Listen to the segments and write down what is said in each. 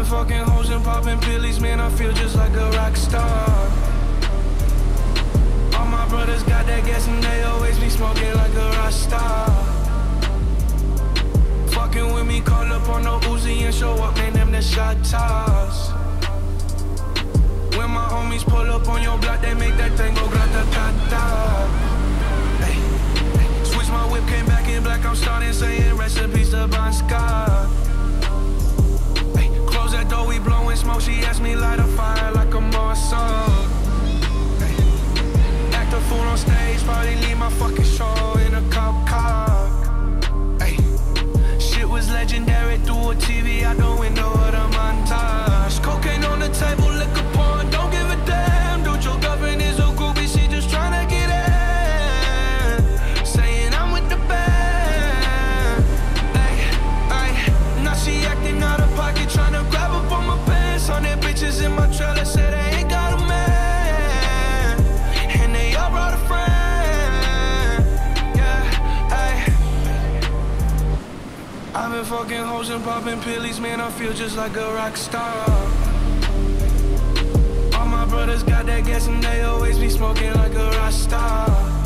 fucking hoes and popping pillies, man, I feel just like a rock star. All my brothers got that gas and they always be smoking like a rock star. Fucking with me, call up on no Uzi and show up, man, them the shot toss. When my homies pull up on your block, they make that thing go grata-ta-ta. Switch my whip, came back in black, I'm starting saying recipes to Bon Scott. Close that door, we blowing smoke, she asked me light a fire like a Marsaw. Act a fool on stage, probably leave my fucking show in a cop car. Shit was legendary through a TV out the window of the montage. Cocaine on the table, liquor porn, don't give a damn. Dude, your girlfriend is a groupie, she just tryna get in. Saying I'm with the band. Now she acting out of pocket, tryna grab up on my pants. 100 bitches in my trailer, say they ain't got a man. And they all brought a friend. Yeah, ayy. I've been fucking hoes and popping pillies, man, I feel just like a rock star. All my brothers got that gas and they always be smoking like a rock star.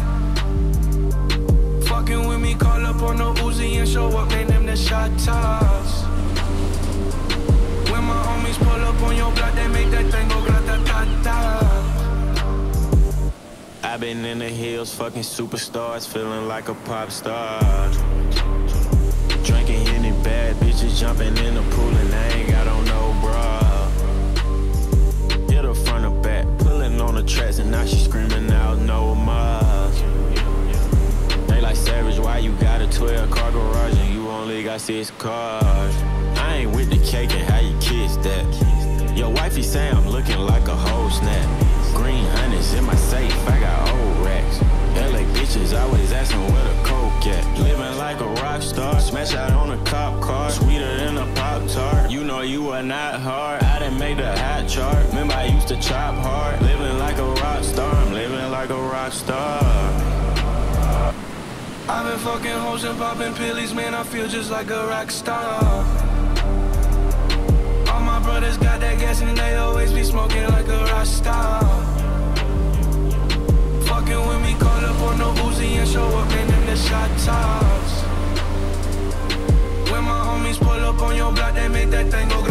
Fucking with me, call up on no Uzi and show up, man, them the shot toss. When my homies pull up on your block, they make that thing go grata-ta-ta. I've been in the hills, fucking superstars, feeling like a pop star. Drinking any bad bitches, jumping in the pool and I ain't got on no bra. Hit her front or back, pulling on the tracks and now she screaming out no more. They like Savage, why you got a 12-car garage and you only got 6 cars? I ain't with the cake and how you kiss that. Your wifey say I'm looking like a whole snap. Green honey's in my safe, I got old racks. LA bitches always asking where the coke at. Living like a rock star, smash out on a cop car, sweeter than a Pop-Tart. You know you are not hard, I didn't make the hot chart. Remember I used to chop hard, living like a rock star, I'm living like a rock star. I've been fucking hoes and popping pillies, man, I feel just like a rock star. All my brothers got that gas and they always be smoking like a rock star. Fucking with me, call up on no Uzi and show up, man, them the shot toss. When my homies pull up on your block, they make that thing go